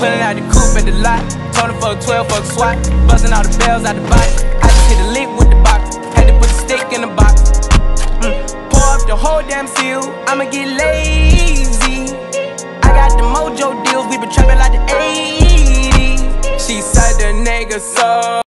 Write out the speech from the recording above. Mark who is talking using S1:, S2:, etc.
S1: pulling out the coupe at the lot. Told him fuck 12, fuck SWAT. Buzzing all the bells out the box. I just hit a lick with the box. Had to put the stick in the box. Pour up the whole damn seal. I'ma get lazy. I got the mojo deals. We been trapping like the 80s. She said the nigga so